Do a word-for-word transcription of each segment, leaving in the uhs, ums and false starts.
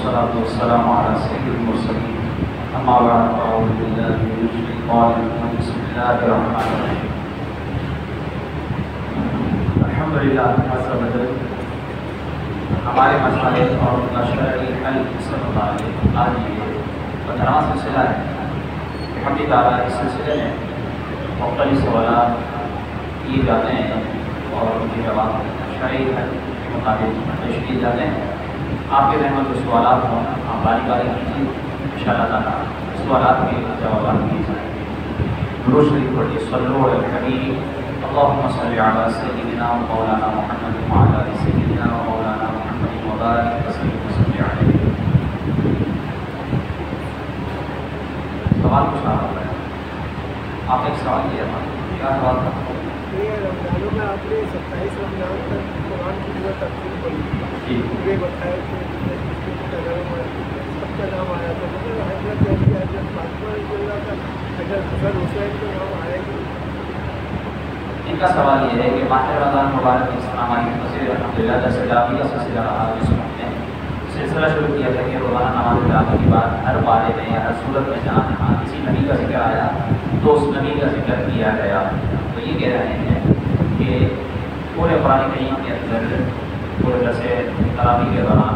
والصلاة والسلام على سيد المرسلين اما بعد اعوذ بالله من الشيطان الرجيم بسم الله الرحمن الرحيم الحمد للہ عز وجل ہمارے مسائل اور ان کا شرعی حل سے متعلق آج یہ پندرہواں سلسلہ ہے کہ ہم تعالیٰ اس سلسلے میں مختلف سوالات کیے جاتے ہیں اور ان کے جواب شرعی حل کے مطابق پیش کیے جاتے ہیں۔ آپ کے ذہن میں جو سوالات ہوں آپ باری باری کیجیے، ان شاء اللہ تعالیٰ سوالات کے جوابات دیے جائیں گے۔ درود شریف پڑھیے، صلو علی الحبیب اللهم صل على سيدنا ومولانا محمد وعلى ال سيدنا ومولانا محمد وبارك وسلم وصل عليه۔ سوال کچھ آپ ہے، آپ ایک سوال کیا تھا، کیا سوال تھا؟ یہ رمضانوں میں آپ نے ستائیس رمضان تک قرآن کی جو تفسیر پڑھی جی پورے بتایا کہ سب کا نام آیا تھا، مگر حضرت علی حضرت فاطمہ رضی اللہ کا حضرت حسن حسین کا نام آیا کہ ان کا سوال یہ ہے کہ ماہ رمضان مبارک اسلام علیہ مسجد الحمدللہ جیسے جامعہ سلسلہ رہا جس میں نے سلسلہ شروع کیا تھا کہ روزانہ نماز تراویح کے بعد ہر بارے میں یا ہر صورت میں جہاں جہاں کسی نبی کا ذکر آیا تو اس نبی کا ذکر کیا گیا۔ تو یہ کہہ رہے ہیں کہ پورے قرآن کریم کے اندر پورے جیسے تراویح کے دوران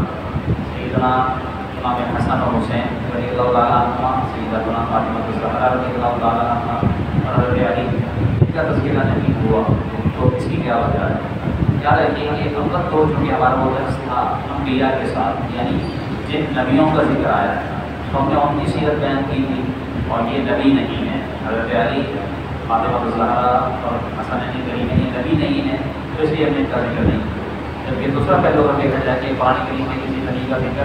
سیدنا امام حسن اور حسین رضی اللہ تعالیٰ عنہ، سیدنا فاطمہ الزہرا رضی اللہ تعالیٰ عنہ اور حضرت علی کا تذکرہ نہیں ہوا، تو اس کی کیا وجہ ہے؟ یاد رکھیے کہ اول تو چونکہ ہمارا وہ درس تھا انبیاء کے ساتھ، یعنی جن نبیوں کا ذکر آیا ہے تو ہم نے ان کی سیرت بیان کی تھی، اور یہ نبی نہیں ہے۔ حضرت علی، فاطمہ الزہرا اور حسن علی کریم نہیں نبی نہیں ہے، تو اس لیے ہم نے ان کا ذکر نہیں کیا۔ جبکہ دوسرا پہلو اگر دیکھا جائے کہ قرآن کریم میں کسی نبی کا ذکر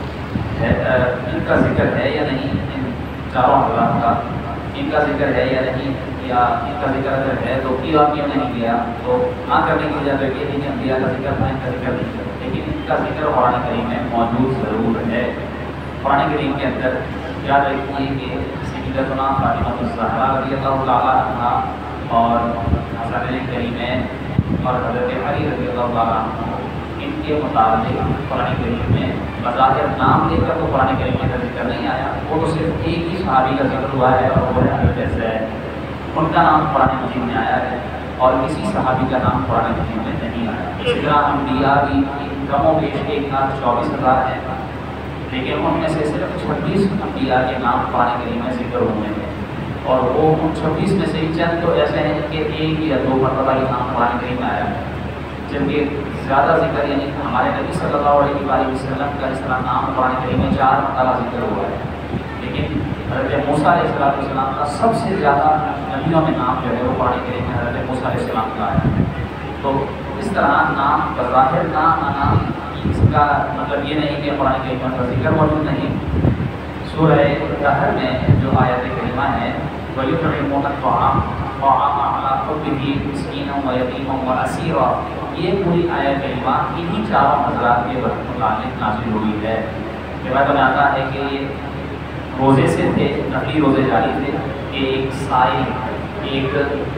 ہے، ان کا ذکر ہے یا نہیں، ان چاروں حضرات کا ان کا ذکر ہے یا نہیں، یا ان کا ذکر اگر ہے تو کیوں آپ کیوں نہیں کیا؟ تو نہ کرنے کی وجہ تو یہ نہیں کہ انبیاء کا ذکر تھا، ان کا ذکر نہیں کیا، لیکن ان کا ذکر قرآن کریم میں موجود ضرور ہے۔ قرآن کریم کے اندر یاد رکھیے کہ سیدتنا فاطمہ الزہرا رضی اللہ تعالیٰ عنہ اور حسن علی کریمین اور حضرت علی رضی اللہ تعالیٰ عنہ، ان کے متعلق قرآن کریم میں بظاہر نام لے کر تو قرآن کریم کا ذکر نہیں آیا، وہ تو صرف ایک ہی صحابی کا ذکر ہوا ہے اور وہ ہے حضرت زید، ان کا نام قرآن مجید میں آیا ہے اور کسی صحابی کا نام قرآن مجید میں نہیں آیا۔ اسی طرح انبیاء بھی کم و بیش ایک لاکھ چوبیس ہزار ہیں، لیکن ان میں سے صرف چھبیس انبیاء کے نام قرآن کریم میں ذکر ہوئے ہیں، اور وہ ان چھبیس میں سے چند تو ایسے ہیں کہ ایک یا دو مرتبہ یہ نام قرآن کریم میں آیا ہے، جبکہ زیادہ ذکر یعنی ہمارے نبی صلی اللہ علیہ وسلم کا اس طرح نام قرآن کریم میں چار مرتبہ ذکر ہوا ہے، لیکن حضرت موسیٰ علیہ السلام کا سب سے زیادہ نبیوں میں نام جو ہے وہ قرآن کریم میں حضرت موسیٰ علیہ السلام کا ہے۔ تو اس طرح نام بظاہر نام آنا اس کا مطلب یہ نہیں کہ قرآن کریم کا ذکر موجود نہیں۔ سورہ دہر میں جو آیت کریمہ ہے وَيُطْعِمُونَ الطَّعَامَ طَعَامَ عَلَىٰ حُبِّهِ مِسْكِینًا وَیَتِیمًا وَأَسِیرًا، یہ پوری آیت کریمہ انہی چاروں حضرات کے متعلق نازل ہوئی ہے۔ روایت میں آتا ہے کہ یہ روزے سے تھے، نفلی روزے جاری تھے کہ ایک سائی، ایک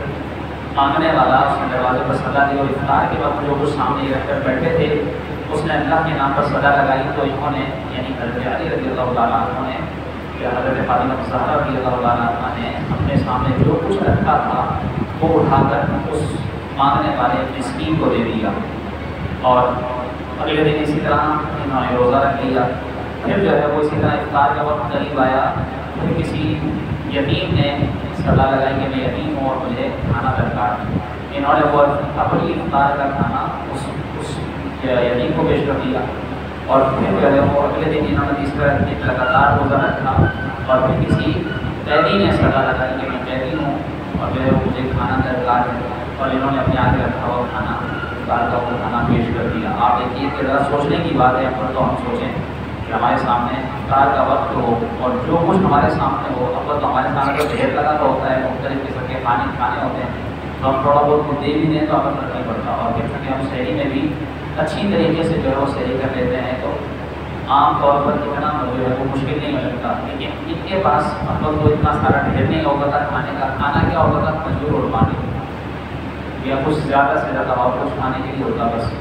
مانگنے والا اس نے دروازے پر صدا دی اور افطار کے وقت جو کچھ سامنے رکھ کر بیٹھے تھے اس نے اللہ کے نام پر صدا لگائی، تو انہوں نے یعنی حضرت علی رضی اللہ تعالیٰ عنہ نے یا حضرت فاطمہ الزہرا رضی اللہ تعالیٰ عنہ نے اپنے سامنے جو کچھ رکھا تھا وہ اٹھا کر اس مانگنے والے مسکین کو دے دیا، اور اگلے دن اسی طرح انہوں نے روزہ رکھ لیا۔ پھر جو ہے وہ اسی طرح افطار کا وقت قریب آیا، پھر کسی یتیم نے صدا لگائی کہ میں یتیم ہوں اور مجھے کھانا درکار ہے، انہوں نے وہ اپنی افطار کا کھانا اس اس یتیم کو پیش کر دیا، اور پھر جو ہے وہ اگلے دن انہوں نے تیسرا دن لگاتار روزہ رکھا، اور پھر کسی قیدی نے صدا لگائی کہ میں قیدی ہوں اور جو ہے وہ مجھے کھانا درکار ہے، اور انہوں نے اپنے آگے رکھا ہوا کھانا افطار کا وہ کھانا پیش کر دیا۔ آپ دیکھیے کہ ذرا سوچنے کی بات ہے، پر تو ہم سوچیں کہ ہمارے سامنے افطار کا وقت ہو اور جو کچھ ہمارے سامنے ہو، اب تو ہمارے سامنے تو ڈھیر لگا تو ہوتا ہے، مختلف قسم کے کھانے کھانے ہوتے ہیں، تو ہم تھوڑا بہت دے بھی دیں تو ہمیں فرق نہیں پڑتا، اور جیسا کہ ہم شہری میں بھی اچھی طریقے سے جو ہے وہ سحری کر لیتے ہیں تو عام طور پر اتنا جو ہے وہ مشکل نہیں لگتا، لیکن ان کے پاس اب تو اتنا سارا ڈھیر نہیں ہوتا تھا کھانے کا، کھانا کیا ہوتا تھا کھجور اور پانی، یا کچھ زیادہ سے زیادہ اور کچھ کھانے کے لیے ہوتا بس،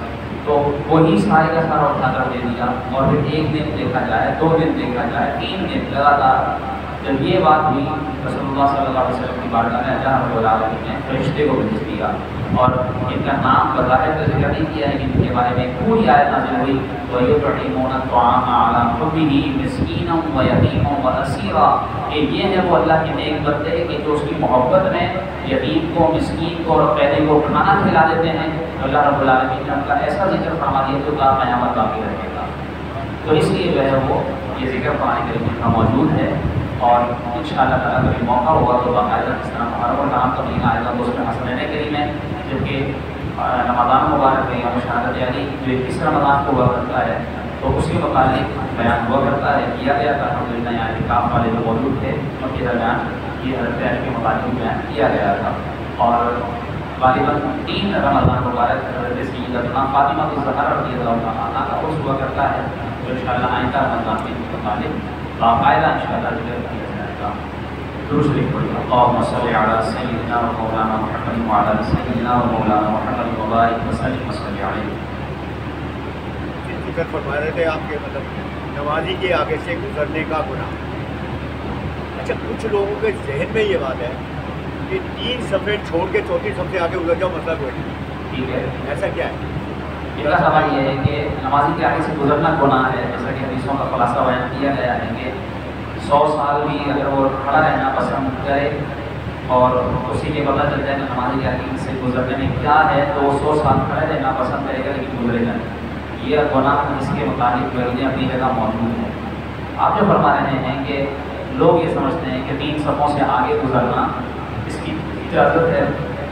تو وہی سارے کا سارا اٹھا کر دے دیا، اور پھر ایک دن دیکھا جائے، دو دن دیکھا جائے، تین دن لگاتار جب یہ بات ہوئی رسول اللہ صلی اللہ علیہ وسلم کی بارگاہ میں اللہ رب العالمین نے فرشتے کو بھیج دیا، اور ان کا نام بظاہر تو ذکر نہیں کیا ہے، ان کے بارے میں پوری آیت نازل ہوئی وَيُطْعِمُونَ الطَّعَامَ عَلَىٰ حُبِّهِ مِسْكِينًا وَيَتِيمًا وَأَسِيرًا، کہ یہ ہے وہ اللہ کے نیک بندے کہ جو اس کی محبت میں یتیم کو، مسکین کو اور قیدی کو کھانا کھلا دیتے ہیں۔ اللہ رب العالمین نے ان کا ایسا ذکر فرما دیا جو تا قیامت باقی رہے گا۔ تو اس لیے جو ہے وہ یہ ذکر قرآن کریم کا موجود ہے، اور ان شاء اللہ تعالیٰ کبھی موقع ہوگا تو باقاعدہ جس طرح محرم اور رمضان کا مہینہ آئے گا تو اس میں حسنین کریم ہے، جبکہ رمضان مبارک میں یوم شہادت یعنی جو اکیس رمضان کو ہوا کرتا ہے تو اس کے متعلق بیان ہوا کرتا ہے، کیا گیا تھا الحمدللہ، یہاں اعتکاف والے جو موجود تھے ان کے درمیان یہ حضرت علی کے متعلق بیان کیا گیا تھا، اور غالباً تین رمضان مبارک حضرت سیدتنا فاطمہ الزہرا رضی اللہ عنہا کا عرس ہوا کرتا ہے، جو ان شاء اللہ آئندہ رمضان کے متعلق باقاعدہ ان شاء اللہ ذکر کیا جائے گا۔ درود شریف پڑھیے، اللہم صلی علی سیدنا و مولانا محمد وعلی آل سیدنا و مولانا محمد وبارک وسلم وصلی علیہ۔ ذکر فرما رہے تھے آپ کے مطلب نمازی کے آگے سے گزرنے کا گناہ۔ اچھا، کچھ لوگوں کے ذہن میں یہ بات ہے کہ تین صفحے چھوڑ کے چوتھی صفحے آگے گزر جاؤ مسئلہ کوئی نہیں، ٹھیک ہے، ایسا کیا ہے؟ ان کا سوال یہ ہے کہ نمازی کے آگے سے گزرنا گناہ ہے، جیسا کہ حدیثوں کا خلاصہ بیان کیا گیا ہے کہ سو سال بھی اگر وہ کھڑا رہنا پسند کرے اور اسی کے پتہ چل جائے کہ نمازی کے آگے سے گزرنے میں کیا ہے تو وہ سو سال کھڑے رہنا پسند کرے گا لیکن گزرے گا نہیں، یہ گناہ اس کے متعلق وعیدیں اپنی جگہ موجود ہیں۔ آپ جو فرما رہے ہیں کہ لوگ یہ سمجھتے ہیں کہ تین صفوں سے آگے گزرنا اس کی اجازت ہے،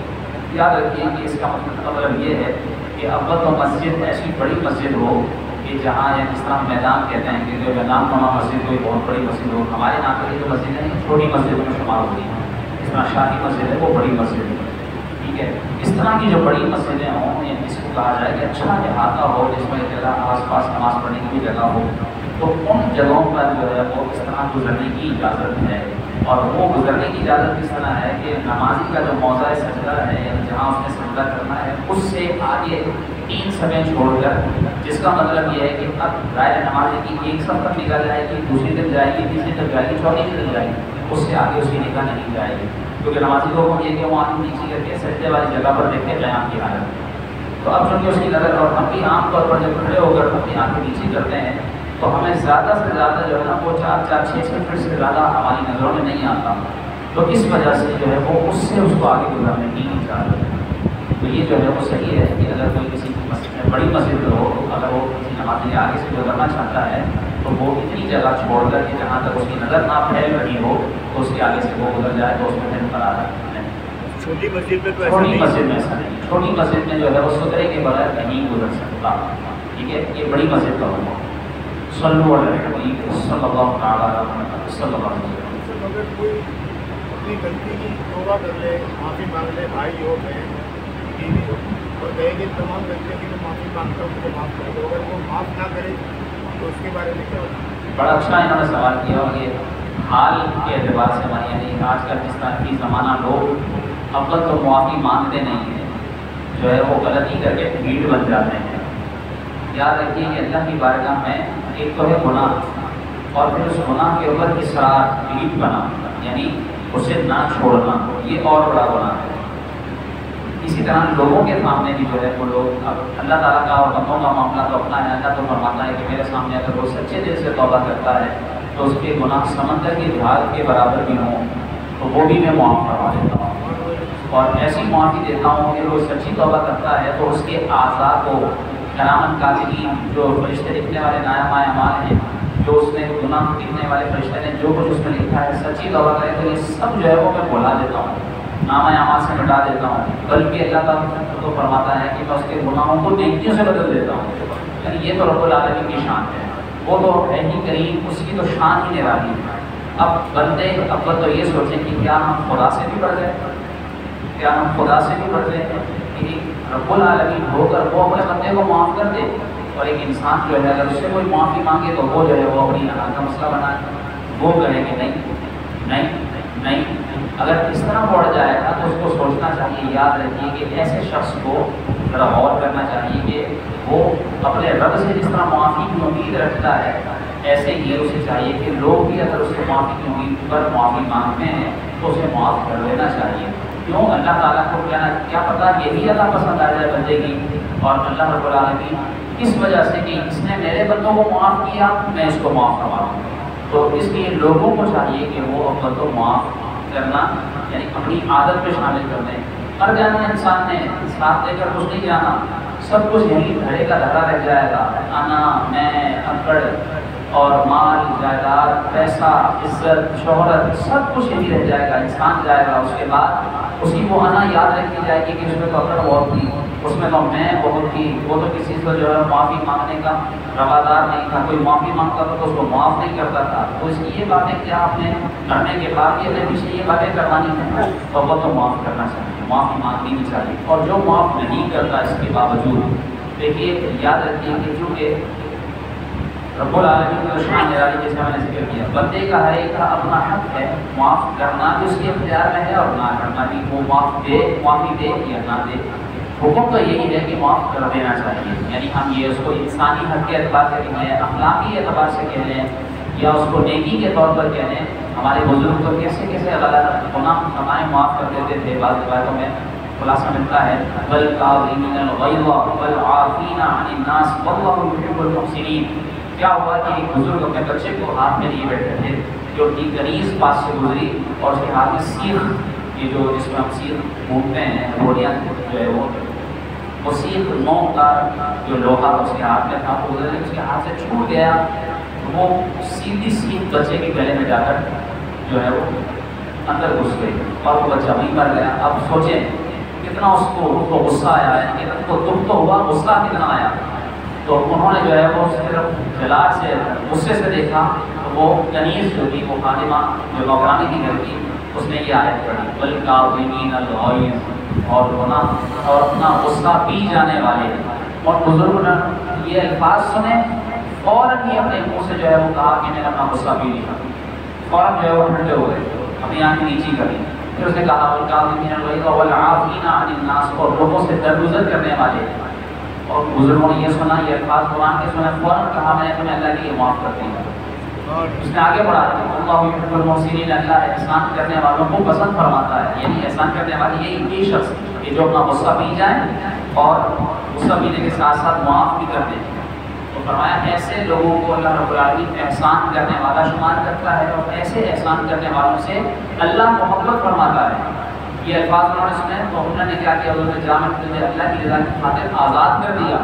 یاد رکھیے کہ اس کا مطلب یہ ہے کہ اول تو مسجد ایسی بڑی مسجد ہو کہ جہاں یا جس طرح میدان کہتے ہیں کہ جو میدان نما مسجد کوئی بہت بڑی مسجد ہو، ہمارے یہاں کی جو مسجد ہے چھوٹی مسجدوں میں شمار ہوتی ہیں، جس طرح شاہی مسجد ہے وہ بڑی مسجد ہے، ٹھیک ہے، اس طرح کی جو بڑی مسجدیں ہوں یا جس کو کہا جائے کہ اچھا احاطہ ہو، جس میں جگہ آس پاس نماز پڑھنے کی بھی جگہ ہو، تو ان جگہوں پر جو ہے وہ اس طرح گزرنے کی اجازت ہے، اور وہ گزرنے کی اجازت کس طرح ہے کہ نمازی کا جو موضع سجدہ ہے جہاں اس نے سجدہ کرنا ہے اس سے آگے تین صفیں چھوڑ کر، جس کا مطلب یہ ہے کہ اب دائرہ نمازی کی ایک صف تک نکل جائے گی، دوسری تک جائے گی، تیسری تک جائے گی، چوتھی تک جائے گی، اس سے آگے اس کی نگاہ نہیں جائے گی، کیونکہ نمازی کو ہم یہ کہ وہ آنکھ نیچی کر کے سجدے والی جگہ پر دیکھتے قیام کی حالت، تو اب چونکہ اس کی نظر، اور ہم بھی عام طور پر جب کھڑے ہو کر اپنی آنکھیں نیچی کرتے ہیں تو ہمیں زیادہ سے زیادہ جو ہے نا وہ چار چار چھ چھ فٹ سے زیادہ ہماری نظروں میں نہیں آتا، تو اس وجہ سے جو ہے وہ اس سے اس کو آگے گزارنے کی نہیں چاہتے، تو یہ جو ہے وہ صحیح ہے کہ اگر کوئی کسی مسجد میں بڑی مسجد ہو، اگر وہ کسی نمازی کے آگے سے گزرنا چاہتا ہے تو وہ اتنی جگہ چھوڑ کر کہ جہاں تک اس کی نظر نہ پھیل رہی ہو تو اس کے آگے سے وہ گزر جائے تو اس میں پھر قرار ہے۔ چھوٹی مسجد میں تو ایسا چھوٹی نہیں، مسجد میں ایسا نہیں، چھوٹی مسجد میں جو ہے وہ سترے کے بغیر نہیں گزر سکتا، ٹھیک ہے، یہ بڑی مسجد کا ہوا۔ صلو علی الحبیب صلی اللہ تعالیٰ علیہ وسلم صلی اللہ علیہ وسلم۔ اگر کوئی اپنی غلطی کی توبہ کر لے، معافی مانگ لے، بھائی ہو، بہن ہو، بیوی ہو، اور کہے کہ تمام غلطیوں کی میں معافی مانگتا ہوں، مجھے معاف کر دو، اگر وہ معاف نہ کرے تو اس کے بارے میں کیا ہوتا؟ بڑا اچھا انہوں نے سوال کیا، اور یہ حال کے اعتبار سے ہماری یعنی آج کل جس طرح کی زمانہ لوگ اول تو معافی مانگتے نہیں ہیں، جو ہے وہ غلطی کر کے بھیڑ بن جاتے ہیں۔ یاد رکھیے کہ اللہ کی بارگاہ میں ایک تو ہے گناہ، اور پھر اس گناہ کے اوپر اصرار، بھیڑ بنا، یعنی اسے نہ چھوڑنا، یہ اور بڑا گناہ ہے۔ اسی طرح لوگوں کے سامنے بھی جو ہے وہ لوگ، اب اللہ تعالیٰ کا اور بندوں کا معاملہ تو اپنا ہے، اللہ تو فرماتا ہے کہ میرے سامنے اگر وہ سچے دل سے توبہ کرتا ہے تو اس کے گناہ سمندر کی جھاگ کے برابر بھی ہوں تو وہ بھی میں معاف کروا دیتا ہوں، اور ایسی معافی دیتا ہوں کہ وہ سچی توبہ کرتا ہے تو اس کے اعضاء کو کرامن کاتبین، جو فرشتے لکھنے والے نایاب اعمال ہیں، جو اس نے گناہ لکھنے والے فرشتے نے جو کچھ اس میں لکھا ہے، سچی توبہ کرے تو یہ سب جو ہے وہ میں بھلا دیتا ہوں، نامہ اعمال سے مٹا دیتا ہوں، بلکہ اللہ تعالیٰ تو فرماتا ہے کہ میں اس کے گناہوں کو نیکیوں سے بدل دیتا ہوں، یعنی یہ تو رب العالمین کی شان ہے، وہ تو ہے ہی کریم، اس کی تو شان ہی نرالی ہے۔ اب بندے اب تو یہ سوچیں کہ کیا ہم خدا سے بھی بڑھ گئے، کیا ہم خدا سے بھی بڑھ گئے ہیں کہ رب العالمین ہو کر وہ اپنے بندے کو معاف کر دے، اور ایک انسان جو ہے اگر اس سے کوئی معافی مانگے تو وہ جو ہے وہ اپنی حالت کا مسئلہ بنائے، وہ کہے کہ نہیں نہیں نہیں، اگر اس طرح بڑھ جائے گا تو اس کو سوچنا چاہیے، یاد رکھیے کہ ایسے شخص کو ذرا غور کرنا چاہیے کہ وہ اپنے رب سے جس طرح معافی کی امید رکھتا ہے، ایسے ہی اسے چاہیے کہ لوگ بھی اگر اس سے معافی کی امید پر معافی مانگتے ہیں تو اسے معاف کر دینا چاہیے۔ کیوں؟ اللہ تعالیٰ کو کہنا کیا پتہ یہی اللہ پسند آ جائے بندے کی، اور اللہ رب العالمین اس وجہ سے کہ اس نے میرے بندوں کو معاف کیا میں اس کو معاف کروا دوں۔ تو اس لیے لوگوں کو چاہیے کہ وہ اپن کو معاف کرنا یعنی اپنی عادت پہ شامل کر دیں۔ ہر جانا انسان نے ساتھ لے کر کچھ نہیں جانا، سب کچھ یہی دھڑے کا دھڑا رہ جائے گا، انا میں اکڑ اور مال جائیداد پیسہ عزت شہرت سب کچھ یہی رہ جائے گا، انسان جائے گا، اس کے بعد اسی کو انا یاد رکھی جائے گی کہ اس میں تو اکڑ بہت تھی، اس میں تو میں بہت تھی، وہ تو کسی سے جو ہے معافی مانگنے کا روادار نہیں تھا، کوئی معافی مانگتا تھا تو اس کو معاف نہیں کرتا تھا۔ تو اس کی یہ باتیں کیا آپ نے کرنے کے بعد یہ اپنے پیچھے یہ باتیں کروانی ہیں تو وہ تو معاف کرنا چاہیے، معافی مانگنی بھی چاہیے۔ اور جو معاف نہیں کرتا اس کے باوجود دیکھیے یاد رکھیے کہ چونکہ رب العالمین کا شان نرالی جیسے میں نے ذکر کیا، بندے کا ہر ایک کا اپنا حق ہے، معاف کرنا بھی اس کے اختیار میں ہے اور نہ کرنا بھی، وہ معاف دے معافی دے یا نہ دے، حکم تو یہی ہے کہ معاف کر دینا چاہیے۔ یعنی ہم یہ اس کو انسانی حق کے اعتبار سے کہہ لیں، اخلاقی اعتبار سے کہہ لیں یا اس کو نیکی کے طور پر کہہ لیں، ہمارے بزرگ تو کیسے کیسے غلط گناہ ہمارے معاف کر دیتے تھے۔ بعض روایتوں میں خلاصہ ملتا ہے وَالْكَاظِمِينَ الْغَيْظَ وَالْعَافِينَ عَنِ النَّاسِ وَاللَّهُ يُحِبُّ الْمُحْسِنِينَ۔ کیا ہوا کہ ایک بزرگ اپنے بچے کو ہاتھ میں لیے بیٹھے تھے کہ ان کی کنیز پاس سے گزری اور اس کے ہاتھ میں سیخ، یہ جو جس میں ہم سیخ گھومتے ہیں روڑیاں جو ہے وہ وہ سیخ نو کا جو لوہا اس کے ہاتھ میں تھا وہ اس کے ہاتھ سے چھوٹ گیا، وہ سیدھی سیخ بچے کے گلے میں جا کر جو ہے وہ اندر گھس گئی اور وہ بچہ وہیں مر گیا۔ اب سوچیں کتنا اس کو اس کو غصہ آیا ہے، کہ اس کو دکھ تو ہوا، غصہ کتنا آیا۔ تو انہوں نے جو ہے وہ صرف جلال سے غصے سے دیکھا تو وہ کنیز جو تھی وہ خادمہ جو نوکرانی کی گھر کی، اس نے یہ آیت پڑھی وَالْكَاظِمِينَ الْغَيْظَ اور گناہ اور اپنا غصہ پی جانے والے۔ اور بزرگوں نے یہ الفاظ سنے فوراً ہی اپنے منہ سے جو ہے وہ کہا کہ میں نے اپنا غصہ پی لیا، فوراً جو ہے وہ ٹھنڈے ہو گئے، اپنی آنکھیں نیچی کری۔ پھر اس نے کہا وَالْكَاظِمِينَ الْغَيْظَ وَالْعَافِينَ عَنِ النَّاسِ اور لوگوں سے درگزر کرنے والے۔ اور بزرگوں نے یہ سنا یہ الفاظ قرآن کے سنا فوراً کہا میں نے تمہیں اللہ کے لیے معاف کر دیا۔ اس نے آگے بڑھا دیا اللہ یحب المحسنین، اللہ احسان کرنے والوں کو پسند فرماتا ہے۔ یعنی احسان کرنے والے یہ یہ شخص کہ جو اپنا غصہ پی جائیں اور غصہ پینے کے ساتھ ساتھ معاف بھی کر دیں۔ تو فرمایا ایسے لوگوں کو اللہ رب العالمین احسان کرنے والا شمار کرتا ہے اور ایسے احسان کرنے والوں سے اللہ محبت فرماتا ہے۔ یہ الفاظ انہوں نے سنے تو انہوں نے کیا کیا، انہوں نے جامع تجھے اللہ کی رضا کی خاطر آزاد کر دیا۔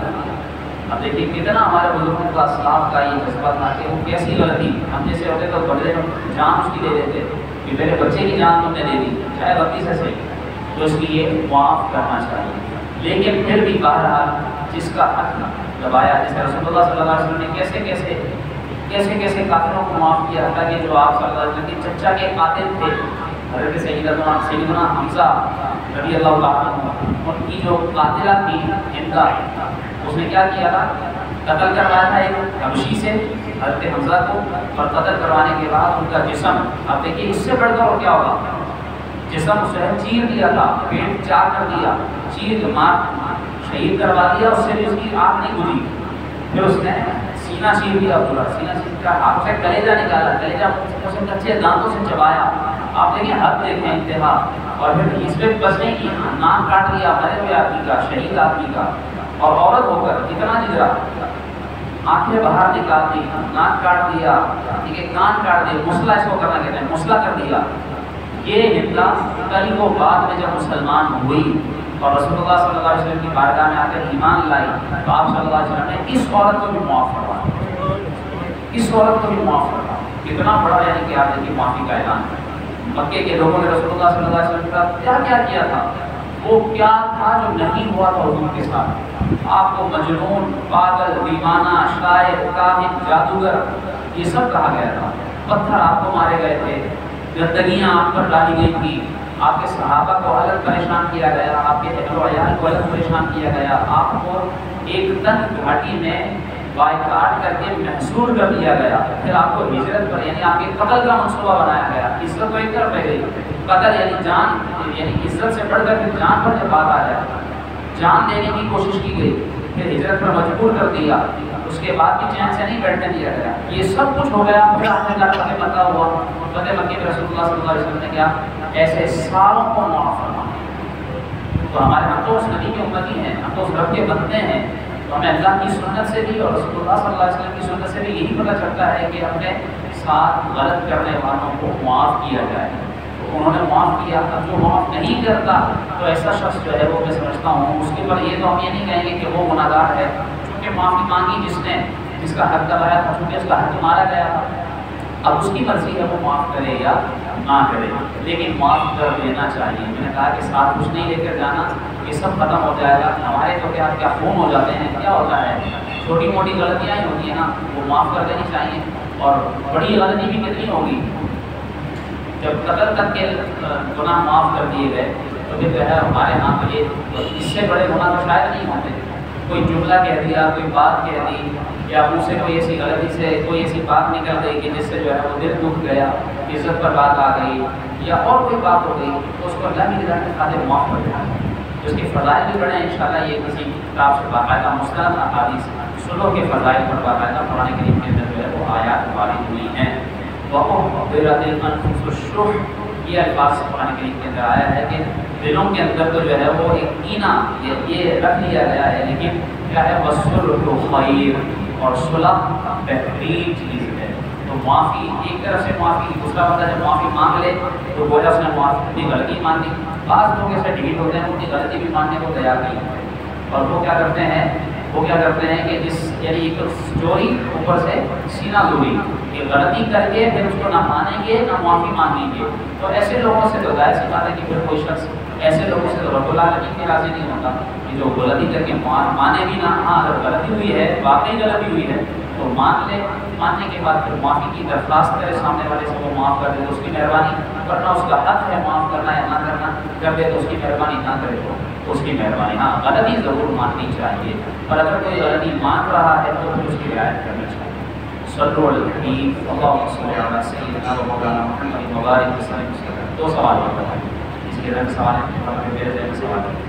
اب دیکھیے کتنا ہمارے بزرگوں کا اسلاف کا یہ جذبہ تھا کہ وہ کیسی غلطی، ہم جیسے ہوتے تو بڑے جان اس کی دے دیتے کہ میرے بچے کی جان تم نے دے دی چاہے غلطی سے صحیح، تو اس لیے معاف کرنا چاہیے۔ لیکن پھر بھی بہرحال جس کا حق جب آیا، جیسے رسول اللہ صلی اللہ علیہ وسلم نے کیسے کیسے کیسے کیسے قاتلوں کو معاف کیا تھا کہ جو آپ صلی اللہ علیہ وسلم کے چچا کے قاتل تھے حضرت سیدنا سیدنا حمزہ رضی اللہ تعالیٰ عنہ، ان کی جو قاتلہ تھی ہندا، اس نے کیا کیا تھا، قتل کروایا تھا ایک حبشی سے حضرت حمزہ کو، اور قتل کروانے کے بعد ان کا جسم، اب دیکھیے اس سے بڑھ کر اور کیا ہوگا، جسم اسے چیر دیا تھا، پیٹ چار کر دیا، چیر مار شہید کروا دیا، اس سے بھی اس کی آنکھ نہیں بجھی۔ پھر اس نے سینہ چیر دیا پورا، سینہ چیر کا ہاتھ سے کلیجہ نکالا، کلیجہ اسے کچے دانتوں سے چبایا۔ آپ دیکھیں حد دیکھیں انتہا، اور پھر اس پہ بچنے کی ناک کاٹ دیا مرے ہوئے آدمی کا، شہید آدمی کا، اور عورت ہو کر کتنا جگرا، آنکھیں باہر نکال دی، ناک کاٹ دیا، ٹھیک ہے کان کاٹ دیا، مسئلہ اس کو کرنا کہتے ہیں، مسئلہ کر دیا۔ یہ ہندا کل کو بعد میں جب مسلمان ہوئی اور رسول اللہ صلی اللہ علیہ وسلم کی بارگاہ میں آ کر ایمان لائی تو آپ صلی اللہ علیہ وسلم نے اس عورت کو بھی معاف کروایا، اس عورت کو بھی معاف کروایا۔ کتنا بڑا یعنی کہ آپ کی معافی کا اعلان ہے۔ مکے کے لوگوں نے رسول اللہ صلی اللہ علیہ وسلم کا کیا کیا کیا تھا، وہ کیا تھا جو نہیں ہوا تھا حضور کے ساتھ، آپ کو مجنون، پاگل، دیوانہ، شاعر، کاہن، جادوگر یہ سب کہا گیا تھا، پتھر آپ کو مارے گئے تھے، گندگیاں آپ پر ڈالی گئی تھی، آپ کے صحابہ کو الگ پریشان کیا گیا، آپ کے اہل و عیال کو الگ پریشان کیا گیا، آپ کو ایک تنگ گھاٹی میں بائیکاٹ کر کے محصور کر دیا گیا، پھر آپ کو ہجرت پر یعنی آپ کے قتل کا منصوبہ بنایا گیا۔ عزت تو ایک طرف رہ گئی، قتل یعنی جان، یعنی عزت سے بڑھ کر پھر جان پر جب بات آ جائے، جان دینے کی کوشش کی گئی، پھر ہجرت پر مجبور کر دیا، اس کے بعد بھی چین سے نہیں بیٹھنے دیا گیا، یہ سب کچھ ہو گیا، پھر فتح مکہ ہوا، فتح مکے میں رسول اللہ صلی اللہ علیہ وسلم نے کیا ایسے ساروں کو معاف فرمایا۔ تو ہمارے ہم تو اس نبی کے امتی ہیں، ہم تو اس رب کے بندے ہیں، تو ہمیں اللہ کی سنت سے بھی اور رسول اللہ صلی اللہ علیہ وسلم کی سنت سے بھی یہی پتہ چلتا ہے کہ اپنے ساتھ غلط کرنے والوں کو معاف کیا جائے۔ تو انہوں نے معاف کیا، اب جو معاف نہیں کرتا تو ایسا شخص جو ہے وہ میں سمجھتا ہوں اس کے اوپر یہ تو ہم یہ نہیں کہیں گے کہ وہ گناہ گار ہے، چونکہ معافی مانگی جس نے، جس کا حق دبایا تھا، چونکہ اس کا حق مارا گیا تھا، اب اس کی مرضی ہے وہ معاف کرے یا نہ کرے، لیکن معاف کر دینا چاہیے۔ میں نے کہا کہ ساتھ کچھ نہیں لے کر جانا، یہ سب ختم ہو جائے گا، ہمارے تو کیا کیا خون ہو جاتے ہیں، کیا ہوتا ہے چھوٹی موٹی غلطیاں ہی ہوتی ہیں نا، وہ معاف کر دینی چاہیے، اور بڑی غلطی بھی کتنی ہوگی، جب قتل تک کے گناہ معاف کر دیے گئے تو پھر جو ہے ہمارے ہاں پہ یہ اس سے بڑے گناہ تو شاید نہیں ہوتے، کوئی جملہ کہہ دیا، کوئی بات کہہ دی، یا منہ سے کوئی ایسی غلطی سے کوئی ایسی بات نکل گئی کہ جس سے جو ہے وہ دل دکھ گیا، عزت پر بات آ گئی، یا اور کوئی بات ہو گئی، تو اس کو اللہ کی رضا کے خاطر معاف کر دینا ہے۔ اس کے فضائل بھی بڑے ہیں، انشاءاللہ یہ کسی کتاب سے باقاعدہ مستند احادیث سلوک کے فضائل پر باقاعدہ قرآن کریم کے اندر جو ہے وہ آیات وارد ہوئی ہیں۔ وَأُحْضِرَتِ الْأَنفُسُ الشُّحَّ، یہ الفاظ قرآن کریم کے اندر آیا ہے کہ دلوں کے اندر تو جو ہے وہ ایک کینہ یہ رکھ لیا گیا ہے، لیکن کیا ہے وَالصُّلْحُ خَيْرٌ، اور صلح بہترین چیز ہے۔ تو معافی ایک طرف سے معافی، دوسرا بندہ جب معافی مانگ لے تو گویا اس نے معافی اپنی غلطی مان لی۔ بعض لوگ ایسے ڈھیل ہوتے ہیں اپنی غلطی بھی ماننے کو تیار نہیں ہوتے، اور وہ کیا کرتے ہیں وہ کیا کرتے ہیں کہ جس یعنی ایک چوری اوپر سے سینہ دوری، کہ غلطی کر کے پھر اس کو نہ مانیں گے نہ معافی مانگیں گے، تو ایسے لوگوں سے تو ظاہر سی بات ہے کہ پھر کوئی شخص ایسے لوگوں سے تو رب العالمین بھی راضی نہیں ہوتا کہ جو غلطی کر کے مانے بھی نہ، ہاں اگر غلطی ہوئی ہے واقعی غلطی ہوئی ہے تو مان لے، ماننے کے بعد پھر معافی کی درخواست کرے سامنے والے سے، وہ معاف کر دے تو اس کی مہربانی، ورنہ اس کا حق ہے معاف کرنا یا نہ کرنا، کر دے تو اس کی مہربانی، نہ کرے تو اس کی مہربانی۔ ہاں غلطی ضرور ماننی چاہیے، پر اگر کوئی غلطی مان رہا ہے تو پھر اس کی رعایت کرنی چاہیے۔ صلو علی الحبیب اللہم صلی علی سیدنا و مولانا محمد مبارک وسلم۔ دو سوال ہوتا ہے اس کے ذہن سوال ہے، میرے ذہن سوال ہے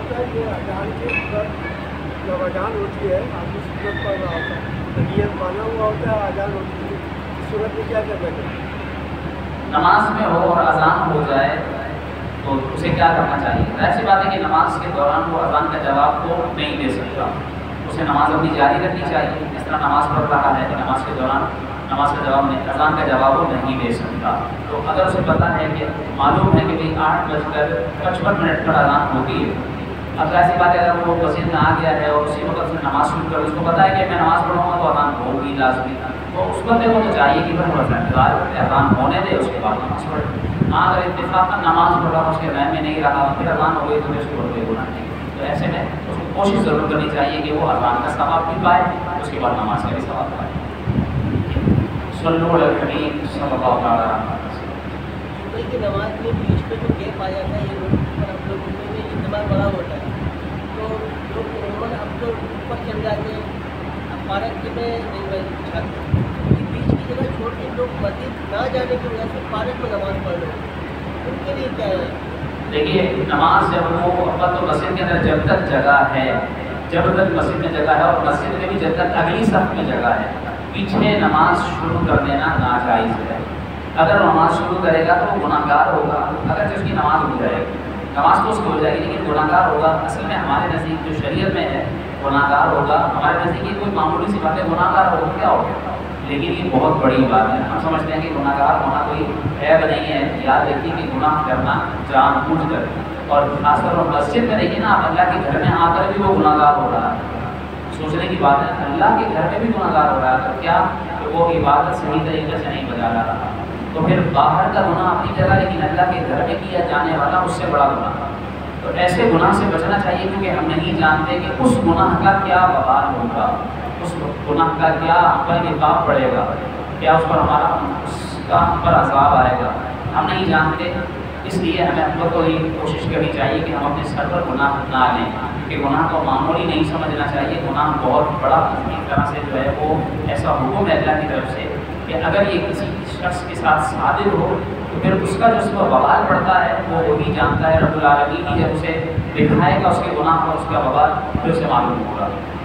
جب اذان ہوتی ہے آپ کی سنت پڑھ رہا ہوتا ہے، نیت مانا ہوا ہوتا ہے، اذان ہوتی ہے، اس صورت میں کیا کرنا چاہیے؟ نماز میں ہو اور اذان ہو جائے تو اسے کیا کرنا چاہیے؟ ایسی بات ہے کہ نماز کے دوران وہ اذان کا جواب تو نہیں دے سکتا، اسے نماز اپنی جاری رکھنی چاہیے، جس طرح نماز پڑھ رہا ہے تو نماز کے دوران نماز کا جواب نہیں، اذان کا جواب وہ نہیں دے سکتا۔ تو اگر اسے پتہ ہے کہ معلوم ہے کہ بھائی آٹھ بج کر پچپن منٹ پر اذان ہوتی ہے، اب ایسی بات ہے اگر وہ مسجد میں آ گیا ہے اور اسی وقت سے نماز شروع کر، اس کو پتہ ہے کہ میں نماز پڑھوں گا تو اذان ہوگی لازمی، تو اس بندے کو تو چاہیے کہ بھائی تھوڑا سا انتظار کرے، اذان ہونے دے اس کے بعد نماز پڑھے۔ ہاں اگر اتفاقاً نماز پڑھ رہا اس کے ذہن میں نہیں رہا پھر اذان ہو گئی تو اس کو کوئی گناہ نہیں، تو ایسے میں اس کو کوشش ضرور کرنی چاہیے کہ وہ اذان کا ثواب بھی پائے، اس کے بعد نماز کا بھی ثواب پائے۔ صلو علی الحبیب صلی اللہ علیہ وسلم۔ کہ نماز میں بیچ میں جو گیپ آ جاتا ہے یہ لوگ ہم لوگ میں اجتماع بڑا ہوتا ہے تو لوگ عموماً اب تو اوپر چل جاتے ہیں، اب پارک میں نہیں چھاتے، بیچ کی جگہ چھوڑ کے لوگ مسجد نہ جانے کی وجہ سے پارک میں نماز پڑھ رہے ہیں، ان کے لیے کیا ہے؟ دیکھیے نماز جب وہ اب تو مسجد کے اندر جب تک جگہ ہے، جب تک مسجد میں جگہ ہے، اور مسجد میں بھی جب تک اگلی صف میں جگہ ہے، پیچھے نماز شروع کر دینا ناجائز ہے۔ اگر نماز شروع کرے گا تو وہ گناہ گار ہوگا، اگر اس کی نماز ہو جائے گی، نماز تو اس کی ہو جائے گی لیکن گناہ گار ہوگا۔ اصل میں ہمارے نزدیک جو شریعت میں ہے گناہ گار ہوگا، ہمارے نزدیک یہ کوئی معمولی سی بات ہے، گناہ گار ہوگا کیا ہوگا، لیکن یہ بہت بڑی بات ہے۔ ہم سمجھتے ہیں کہ گناہ گار ہونا کوئی عیب نہیں ہے، یاد رکھیے کہ گناہ کرنا جان بوجھ کر، اور خاص طور پر مسجد میں دیکھیے نا، آپ اللہ کے گھر میں آ کر بھی وہ گناہ گار ہو رہا ہے، سوچنے کی بات ہے، اللہ کے گھر میں بھی گناہ گار ہو رہا ہے، تو کیا کہ وہ عبادت صحیح طریقے سے نہیں بجا رہا، تو پھر باہر کا گناہ اپنی جگہ لیکن اللہ کے گھر میں کیا جانے والا اس سے بڑا گناہ۔ تو ایسے گناہ سے بچنا چاہیے کیونکہ ہم نہیں جانتے کہ اس گناہ کا کیا وبال ہوگا، اس گناہ کا کیا ہم پر عقاب پڑے گا، کیا اس پر ہمارا اس کا ہم پر عذاب آئے گا، ہم نہیں جانتے۔ اس لیے ہمیں ہم لوگ کو یہ کوشش کرنی چاہیے کہ ہم اپنے سر پر گناہ نہ لیں، کہ گناہ کو معمولی نہیں سمجھنا چاہیے، گناہ بہت بڑا ایک طرح سے جو ہے وہ ایسا حکم ہے اللہ کی طرف سے کہ اگر یہ کسی شخص کے ساتھ صادر ہو تو پھر اس کا جو اس پر وبال پڑتا ہے وہ وہی جانتا ہے، رب العالمین ہی جب اسے دکھائے گا اس کے گناہ کا اس کا وبال پھر اسے معلوم ہوگا۔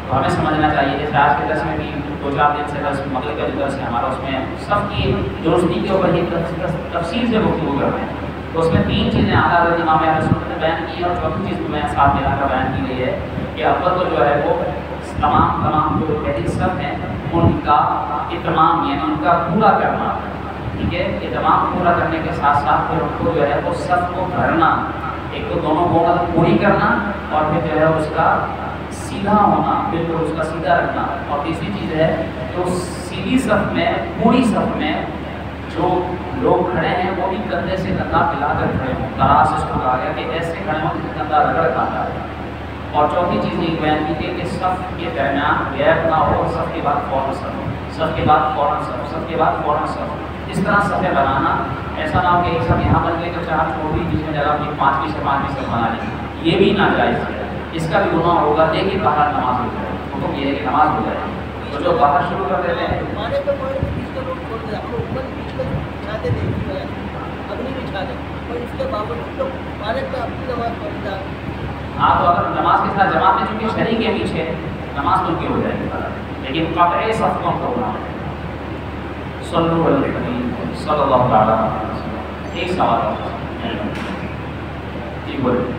تو ہمیں سمجھنا چاہیے جیسے آج کے درس میں بھی دو چار دن سے درس مغرب کا جو درس ہے ہمارا، اس میں سب کی درستی کے اوپر ہی تفصیل سے گفتگو کر رہے ہیں. تو اس میں تین چیزیں اعلیٰ حضرت امام اہل سنت نے بیان کی ہیں، اور چوتھی چیز میں ساتھ ملا کر بیان کی گئی ہے کہ اول تو جو ہے وہ تمام تمام جو پہلی صف ہیں ان کا اتمام یعنی ان کا پورا کرنا، ٹھیک ہے. اتمام پورا کرنے کے ساتھ ساتھ پھر ان کو جو ہے وہ صف کو بھرنا، ایک تو دونوں گوڑا پوری کرنا اور پھر جو ہے اس کا سیدھا ہونا، بالکل اس کا سیدھا رکھنا. اور تیسری چیز ہے جو سیدھی صف میں پوری صف میں جو لوگ کھڑے ہیں وہ بھی کندھے سے کندھا ملا کر کھڑے ہوں. تراس اس کو کہا گیا کہ ایسے کھڑے ہوں جسے کندھا رگڑ کھاتا ہے. اور چوتھی چیز یہ بیان کی گئی کہ صف کے درمیان گیپ نہ ہو، صف کے بعد فوراً صف، صف کے بعد فوراً صف، صف کے بعد فوراً صف. اس طرح صفیں بنانا، ایسا نہ ہو کہ ایک صف یہاں بن گئی تو چار چھوڑ دی، بیچ میں جگہ اپنی پانچویں سے پانچویں صف بنا لی، یہ بھی ناجائز ہے. اس کا بھی گناہ ہوگا، لیکن باہر نماز ہو جائے. حکم یہ ہے کہ نماز ہو جائے. تو جو باہر شروع کر دیتے ہیں ہمارے تو بیچ کا لوگ چھوڑ دیں، ہم اوپر بیچ میں چھاتے دیں اپنی بھی چھا دیں، اور اس کے باوجود تو ہمارے پہ اپنی نماز پڑھ جائے. ہاں تو اگر نماز کے ساتھ جماعت میں چونکہ شریک کے پیچھے نماز تو کی ہو جائے گی، لیکن قطعی صف کو ہونا. صلو علی النبی صلی اللہ تعالیٰ علیہ وسلم. ایک سوال ہے جی بولے.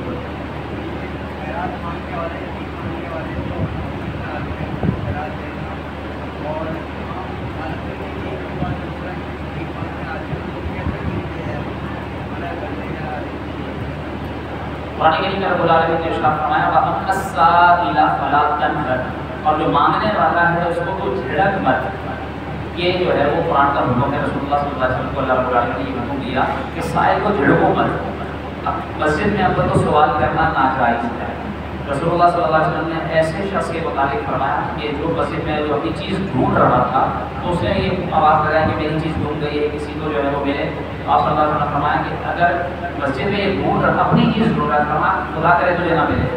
قرآن کریم میں رب العالمین نے ارشاد فرمایا وَأَمَّ السَّائِلَ فَلَا تَنْهَرْ، اور جو مانگنے والا ہے اس کو تو جھڑک مت. یہ جو ہے وہ قرآن کا حکم ہے. رسول اللہ صلی اللہ علیہ وسلم کو اللہ رب العالمین نے یہ حکم دیا کہ سائل کو جھڑکو مت. اب مسجد میں اب تو سوال کرنا ناجائز ہے. رسول اللہ صلی اللہ علیہ وسلم نے ایسے شخص کے متعلق فرمایا کہ جو مسجد میں جو اپنی چیز ڈھونڈ رہا تھا تو اس نے یہ آواز لگایا کہ میری چیز ڈھونڈ گئی ہے، کسی کو جو ہے وہ ملے. آپ صلی اللہ علیہ وسلم نے فرمایا کہ اگر مسجد میں یہ ڈھونڈ رہا اپنی چیز ڈھونڈ رہا تھا، خدا کرے تجھے نہ ملے،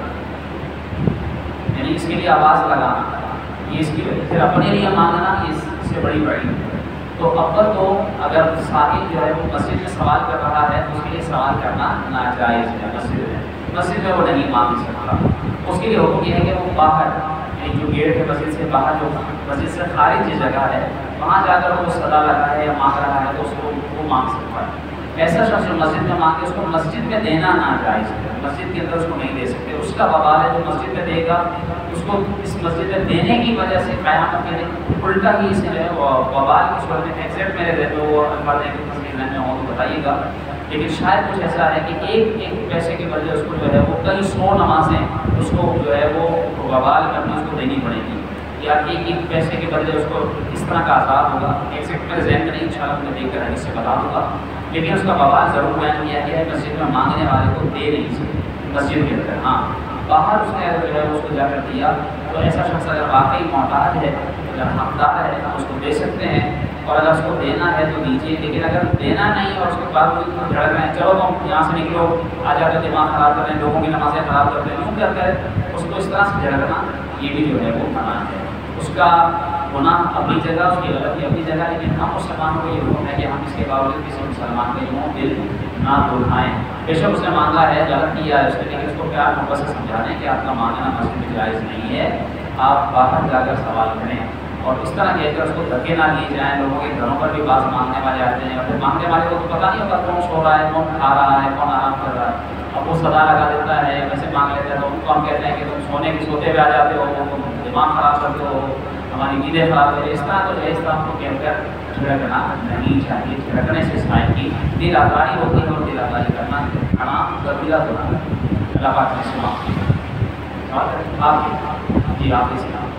یعنی اس کے لیے آواز لگانا، یہ اس کی پھر اپنے لیے مانگنا اس سے بڑی بڑی. تو اول تو اگر سائل جو ہے وہ مسجد میں سوال کر رہا ہے تو اس کے لیے سوال کرنا ناجائز ہے. مسجد میں مسجد میں وہ نہیں مانگ سکتا. اس کے لیے حکم یہ ہے کہ وہ باہر یعنی جو گیٹ ہے مسجد سے باہر، جو مسجد سے خارج کی جگہ ہے وہاں جا کر وہ صدا لگا ہے یا مانگ رہا ہے تو اس کو وہ مانگ سکتا ہے. ایسا شخص جو مسجد میں مانگے اس کو مسجد میں دینا ناجائز ہے. مسجد کے اندر اس کو نہیں دے سکتے. اس کا وبال ہے جو مسجد میں دے گا اس کو اس مسجد میں دینے کی وجہ سے قیامت میں الٹا ہی اس میں وبال کی صورت میں ایگزیکٹ میرے ذہن میں وہ الفاظ ہیں کہ تصویر ذہن میں ہوں تو بتائیے گا. لیکن شاید کچھ ایسا ہے کہ ایک ایک پیسے کے بدلے اس کو جو ہے وہ کئی سو نمازیں اس کو جو ہے وہ وبال کرنی اس کو دینی پڑے گی، یا ایک ایک پیسے کے بدلے اس کو اس طرح کا عذاب ہوگا. ایگزیکٹ میرے ذہن میں نہیں، انشاءاللہ میں دیکھ کر حدیث سے بتا دوں گا. لیکن اس کا وبال ضرور بیان کیا گیا ہے مسجد میں مانگنے والے کو دے نہیں سکتے مسجد کے اندر. ہاں باہر اس نے جو ہے اس کو جا کر دیا تو ایسا شخص اگر واقعی محتاج ہے، اگر حقدار ہے تو اس کو دے سکتے ہیں، اور اگر اس کو دینا ہے تو دیجیے. لیکن اگر دینا نہیں اور اس کے بعد جھڑک رہے ہیں چلو تم یہاں سے نکلو، آ جا کر دماغ خراب کر رہے ہیں، لوگوں کی نمازیں خراب کر رہے ہیں، یوں کر کر اس کو اس طرح سے جھڑکنا یہ بھی جو ہے وہ منع ہے. اس کا گناہ اپنی جگہ، اس کی غلطی اپنی جگہ، لیکن ہم مسلمانوں کو یہ حکم ہے کہ ہم اس کے باوجود کسی مسلمان کا یوں دل نہ دکھائیں. بے شک اس نے مانگا ہے، غلط کیا ہے اس نے، لیکن اس کو پیار محبت سے سمجھا دیں کہ آپ کا مانگنا مسجد میں جائز نہیں ہے، آپ باہر جا کر سوال کریں. اور اس طرح کہہ کر اس کو دھکے نہ دیے جائیں. لوگوں کے گھروں پر بھی بعض مانگنے والے آتے ہیں اور پھر مانگنے والے کو تو پتہ نہیں ہوتا کون سو رہا ہے، کون کھا رہا ہے، کون آرام کر رہا ہے. اب وہ صدا لگا دیتا ہے، ویسے مانگ لیتا ہے تو ان کو ہم کہتے ہیں کہ تم سونے کی سوتے ہوئے آ جاتے ہو، دماغ خراب کرتے ہو، ہماری نیندیں خراب کرتے. اس طرح تو ہے، اس طرح کو کہہ کر جھڑکنا نہیں چاہیے. جھڑکنے سے سائن کی دل آزاری ہوتی ہے، اور دل آزاری کرنا حرام کبیرہ گناہ ہے. اللہ پاک نے سنا آپ جی آپ اس کا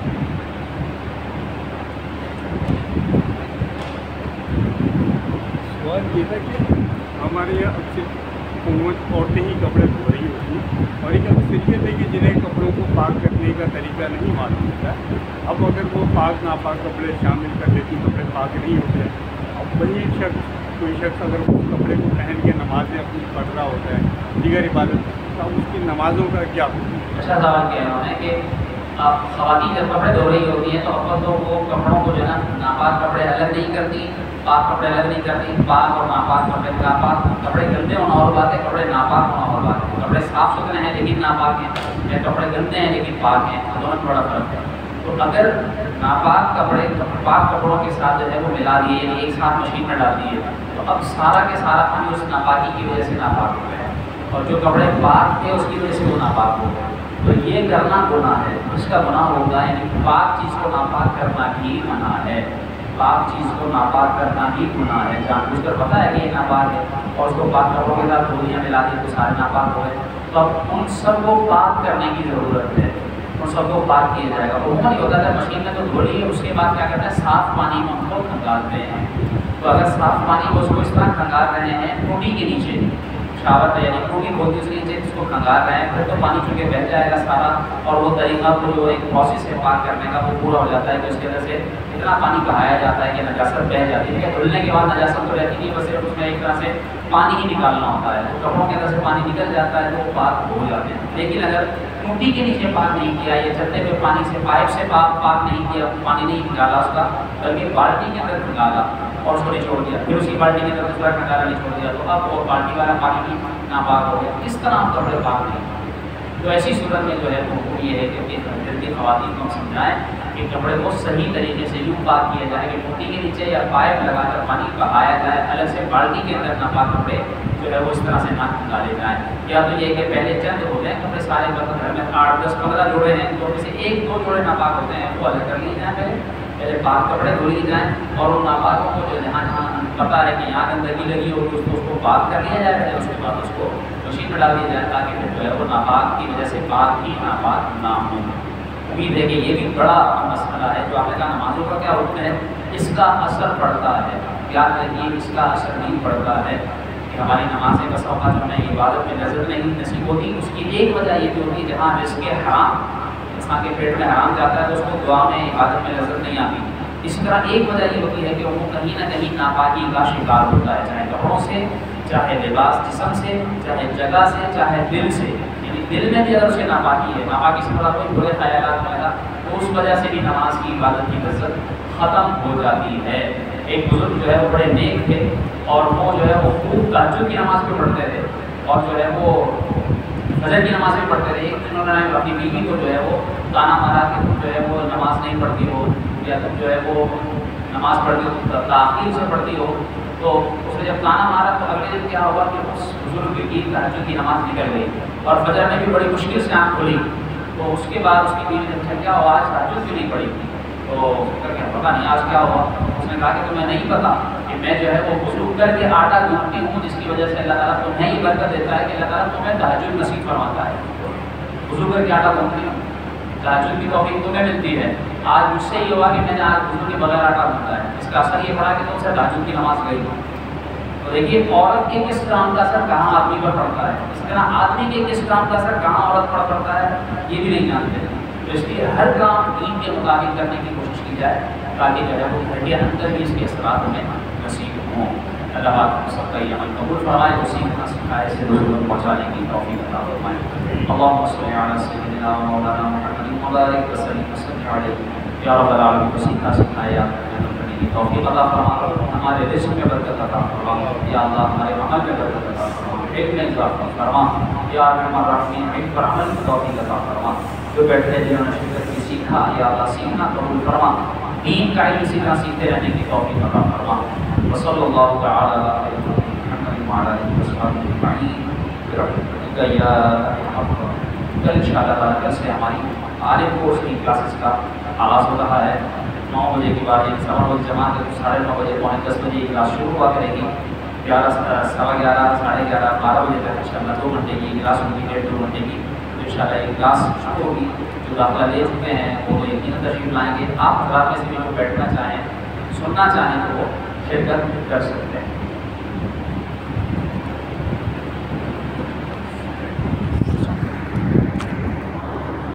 سوال یہ تھا کہ ہمارے یہاں اکثر حکومت عورتیں ہی کپڑے دھو رہی ہوتی ہیں، اور ایک اکثریت ہے کہ جنہیں کپڑوں کو پاک کرنے کا طریقہ نہیں معلوم ہوتا ہے. اب اگر وہ پاک ناپاک کپڑے شامل کر لیتی، کپڑے پاک نہیں ہوتے، اب وہی شخص کوئی شخص اگر اس کپڑے کو پہن کے نمازیں اپنی پڑھ رہا ہوتا ہے، دیگر عبادت، تو اس کی نمازوں کا کیا ہوتا ہے؟ اچھا سوال کیا انہوں نے کہ آپ خواتین جب کپڑے دھو رہی ہوتی ہیں تو اول تو وہ کپڑوں کو جو ہے نا ناپاک کپڑے الگ نہیں کرتی، پاک کپڑے الگ نہیں کرتی. پاک اور ناپاک کپڑے ناپاک کپڑے گندے ہونا اور بات ہے، کپڑے ناپاک ہونا اور بات ہے. کپڑے صاف ستھرے ہیں لیکن ناپاک ہیں، یا کپڑے گندے ہیں لیکن پاک ہیں، دونوں میں بڑا فرق ہے. تو اگر ناپاک کپڑے پاک کپڑوں کے ساتھ جو ہے وہ ملا دیے، یعنی ایک ساتھ مشین میں ڈال دیے، تو اب سارا کے سارا پانی اس ناپاکی کی وجہ سے ناپاک ہو گیا، اور جو کپڑے پاک تھے اس کی وجہ سے وہ ناپاک ہو گئے۔ تو یہ کرنا گناہ ہے، اس کا گناہ ہوگا، یعنی پاک چیز کو ناپاک کرنا ہی منع ہے، پاک چیز کو ناپاک کرنا ہی گناہ ہے، جان بوجھ کر پتہ ہے کہ یہ ناپاک ہے اور اس کو پاک کپڑوں کے ساتھ دھولیاں ملا دی تو سارے ناپاک ہو گئے، تو اب ان سب کو پاک کرنے کی ضرورت ہے، ان سب کو پاک کیا جائے گا۔ عموماً یہ ہوتا ہے مشین میں تو دھو لی ہے، اس کے بعد کیا کرتے ہیں صاف پانی میں ان کو کھنگالتے ہیں، تو اگر صاف پانی کو اس کو اس طرح کھنگال رہے ہیں ٹوٹی کے نیچے، شاور یعنی ٹوٹی ہوتی ہے اس کے نیچے اس کو کھنگال رہے ہیں، پھر تو پانی چونکہ بہہ جائے گا سارا، اور وہ طریقہ کو جو ایک پروسیس ہے پاک کرنے کا وہ پورا ہو جاتا ہے کہ اس کے اندر سے اتنا پانی بہایا جاتا ہے کہ نجاست بہہ جاتی ہے، دھلنے کے بعد نجاست تو رہتی نہیں، بس صرف اس میں ایک طرح سے پانی ہی نکالنا ہوتا ہے، تو کپڑوں کے اندر سے پانی نکل جاتا ہے تو وہ پاک ہو جاتے ہیں۔ لیکن اگر ٹوٹی کے نیچے پاک نہیں کیا، یا چلتے ہوئے پانی سے پائپ سے پاک پاک نہیں کیا، پانی نہیں نکالا اس کا، بلکہ بالٹی کے اندر نکالا اور اس کو نچوڑ دیا، پھر اسی بالٹی کے اندر دوسرا نکالا نچوڑ دیا، تو اب وہ بالٹی والا پانی بھی ناپاک ہو گیا، اس طرح ہم کپڑے پاک نہیں۔ تو ایسی صورت میں جو ہے وہ یہ ہے کہ جلدی خواتین کو ہم سمجھائیں کہ کپڑے کو صحیح طریقے سے یوں پاک کیا جائے کہ ٹوٹی کے نیچے یا پائپ لگا کر پانی بہایا جائے، الگ سے بالٹی کے اندر ناپاک کپڑے جو ہے وہ اس طرح سے نہ ڈالے جائیں، یا تو یہ کہ پہلے چند ہو جائیں کپڑے سارے برتن گھر میں آٹھ دس پندرہ جوڑے ہیں تو ان سے ایک دو جوڑے ناپاک ہوتے ہیں وہ الگ کر لیے جائیں، پہلے پہلے پاک کپڑے دھو لیے جائیں، اور ان ناپاکوں کو جو جہاں جہاں پتہ ہے کہ یہاں گندگی لگی ہوگی اس کو اس کو پاک کر لیا جائے، پہلے اس کے بعد اس کو مشین میں ڈال دیا جائے تاکہ پھر جو ہے وہ ناپاک کی وجہ سے پاک ہی ناپاک نہ ہو۔ امید ہے کہ یہ بھی بڑا مسئلہ ہے جو آپ نے کہا نمازوں کا کیا حکم ہے، اس کا اثر پڑتا ہے، یاد رکھیے اس کا اثر نہیں پڑتا ہے کہ ہماری نمازیں بس اوقات ہمیں عبادت میں نظر نہیں نصیب ہوتی، اس کی ایک وجہ یہ بھی ہوتی ہے جہاں رزق حرام انسان کے پیٹ میں حرام جاتا ہے تو اس کو دعا میں عبادت میں نظر نہیں آتی۔ اسی طرح ایک وجہ یہ ہوتی ہے کہ وہ کہیں نہ کہیں ناپاکی کا شکار ہوتا ہے، چاہے کپڑوں سے، چاہے لباس جسم سے، چاہے جگہ سے، چاہے دل سے، یعنی دل میں بھی اگر اس کے ناپاکی ہے، ناپاکی سے بڑا کوئی برے خیالات وغیرہ، تو اس وجہ سے بھی نماز کی عبادت کی لذت ختم ہو جاتی ہے۔ ایک بزرگ جو ہے وہ بڑے نیک تھے اور وہ جو ہے وہ خوب تہجد کی نماز بھی پڑھتے تھے اور جو ہے وہ فجر کی نماز بھی پڑھتے تھے۔ ایک دن انہوں نے اپنی بیوی کو جو ہے وہ تانا مارا کہ تم جو ہے وہ نماز نہیں پڑھتی ہو، یا تم جو ہے وہ نماز پڑھتی ہو تاخیر سے پڑھتی ہو، تو اس نے جب تانا مارا تو اگلے دن کیا ہوا کہ اس بزرگ کی تہجد کی نماز نکل گئی اور فجر میں بھی بڑی مشکل سے آنکھ کھلی، تو اس کے بعد اس کی بیوی نے پوچھا کیا ہوا آج تہجد کیوں نہیں پڑھی، تو پتہ نہیں آج کیا ہوا۔ اس نے کہا کہ تمہیں نہیں پتا کہ میں جو ہے وہ وضو کر کے آٹا گوندتی ہوں جس کی وجہ سے اللہ تعالیٰ تمہیں ہی برکت دیتا ہے کہ اللہ تعالیٰ تمہیں تہجد نصیب فرماتا ہے، وضو کر کے آٹا گوندتی ہوں، تہجد کی توفیق تمہیں ملتی ہے، آج مجھ سے یہ ہوا کہ میں نے آج وضو کے بغیر آٹا گوندا ہے، اس کا اثر یہ پڑا کہ تم سے تہجد کی نماز گئی۔ تو دیکھیے عورت کے کس کام کا اثر کہاں آدمی پر پڑتا ہے، اس طرح آدمی کے کس کام کا اثر کہاں عورت پر پڑتا ہے یہ بھی نہیں جانتے، تو اس لیے ہر کام دین کے مطابق کرنے کی کوشش کی جائے تاکہ جو ہے وہ گھٹیا اندر بھی اس کے اثرات ہمیں نصیب ہوں۔ اللہ آپ سب کا یہ عمل قبول فرمائے، اسی طرح سکھائے سے لوگوں تک پہنچانے کی توفیق عطا فرمائے۔ اللهم صل علی سیدنا مولانا محمد مبارک وسلم وسلم علیہ، یا رب العالمین کو سیکھا سکھایا کرنے کی توفیق عطا فرما، ہمارے رزق میں برکت عطا فرما، یا اللہ ہمارے عمل میں برکت عطا فرما، علم میں اضافہ فرما، یا ارحم الراحمین علم پر عمل کی توفیق عطا فرما، جو بیٹھے جنہوں نے شکر کی سیکھا یا اللہ سیکھنا قبول فرما، دین کا علم سیکھنا سیکھتے رہنے کی توفیق عطا فرما۔ وصلی اللہ تعالی علی محمد وعلی آلہ وصحبہ اجمعین برحمتک یا ارحم الراحمین۔ کل انشاءاللہ تعالی کل سے ہماری عالم کورس کی کلاسز کا آغاز ہو رہا ہے، نو بجے کے بعد ایک سوا بجے جماعت ہے، ساڑھے نو بجے پونے دس بجے یہ کلاس شروع ہوا کرے گی، گیارہ سوا گیارہ ساڑھے گیارہ بارہ بجے تک انشاءاللہ دو گھنٹے کی کلاس ہوگی، ڈیڑھ دو گھنٹے کی انشاءاللہ یہ کلاس شروع ہوگی۔ جو داخلہ لے چکے ہیں وہ یقیناً تشریف لائیں گے، آپ حضرات میں سے بھی جو بیٹھنا چاہیں سننا چاہیں تو وہ شرکت کر سکتے ہیں۔